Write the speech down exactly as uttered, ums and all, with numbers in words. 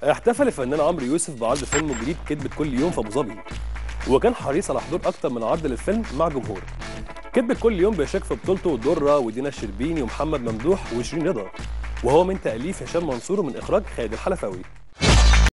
احتفل الفنان عمرو يوسف بعرض فيلمه الجديد كدبة كل يوم في ابو ظبي، وكان حريص على حضور اكتر من عرض للفيلم مع جمهور. كدبة كل يوم بيشارك في بطولته درة ودينا الشربيني ومحمد ممدوح وشيرين رضا، وهو من تأليف هشام منصور ومن إخراج خالد الحلفاوي.